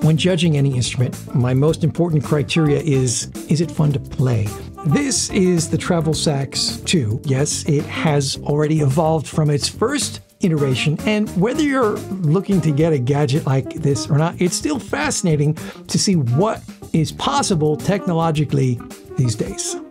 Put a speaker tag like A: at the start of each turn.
A: When judging any instrument, my most important criteria is it fun to play? This is the Treble Sax 2. Yes, it has already evolved from its first iteration, and whether you're looking to get a gadget like this or not, it's still fascinating to see what is possible technologically these days.